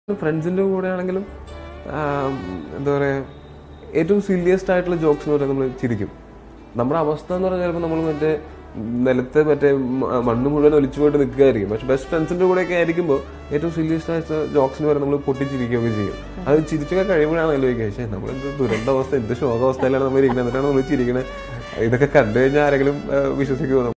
ഫ്രണ്ട്സിൻ്റെ കൂടെ ആണെങ്കിലും എന്താ പറയുക, ഏറ്റവും സില്ലിയസ്റ്റ് ആയിട്ടുള്ള ജോക്സ് എന്ന് പറയുന്നത് നമ്മൾ ചിരിക്കും. നമ്മുടെ അവസ്ഥ എന്ന് പറഞ്ഞാൽ ചിലപ്പോൾ നമ്മൾ നിലത്ത് മണ്ണ് മുഴുവൻ ഒലിച്ചു പോയിട്ട് നിൽക്കുകയായിരിക്കും. പക്ഷെ ബെസ്റ്റ് ഫ്രണ്ട്സിൻ്റെ കൂടെയൊക്കെ ആയിരിക്കുമ്പോൾ ഏറ്റവും സില്ലിയസ്റ്റ് ആയിട്ട് ജോക്സിന് വരെ നമ്മൾ പൊട്ടിച്ചിരിക്കുകയൊക്കെ ചെയ്യും. അത് ചിരിച്ചൊക്കെ കഴിയുമ്പോഴാണ് ആലോചിക്കുക, പക്ഷേ നമ്മളെന്ത് ദുരന്ത അവസ്ഥ, എന്ത് ശോകാവസ്ഥയിലാണ് നമ്മൾ ഇരിക്കുന്നത്, എന്നിട്ടാണ് നമ്മൾ ചിരിക്കുന്നത്. ഇതൊക്കെ കണ്ടു കഴിഞ്ഞാൽ ആരെങ്കിലും വിശ്വസിക്കുമോ?